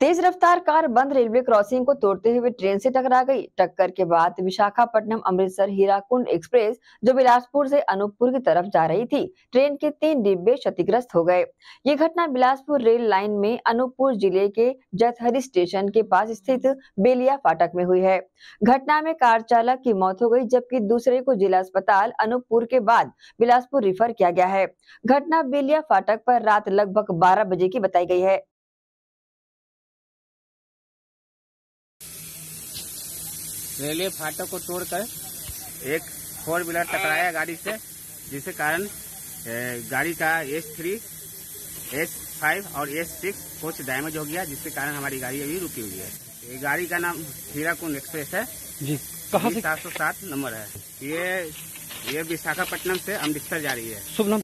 तेज रफ्तार कार बंद railway crossing को तोड़ते हुए ट्रेन से टकरा गई। टक्कर के बाद विशाखापट्टनम अमृतसर हीराकुंड एक्सप्रेस जो बिलासपुर से अनूपपुर की तरफ जा रही थी, ट्रेन के 3 डिब्बे क्षतिग्रस्त हो गए। ये घटना बिलासपुर रेल लाइन में अनूपपुर जिले के जैतहरी स्टेशन के पास स्थित बेलिया फाटक में हुई है। घटना में कार चालक की मौत हो गई, जबकि दूसरे को जिला अस्पताल अनूपपुर के बाद बिलासपुर रिफर किया गया है। घटना बेलिया फाटक पर रात लगभग 12 बजे की बताई गई है। रेलवे फाटक को तोड़कर एक 4 व्हीलर टकराया गाड़ी से, जिसके कारण गाड़ी का S3, S5 और S6 कोच डैमेज हो गया, जिसके कारण हमारी गाड़ी अभी रुकी हुई है। ये गाड़ी का नाम हीराकुंड एक्सप्रेस है जी। कहाँ से? 707 नंबर है। ये विशाखापट्टनम से अमृतसर जा रही है। शुभ नाम?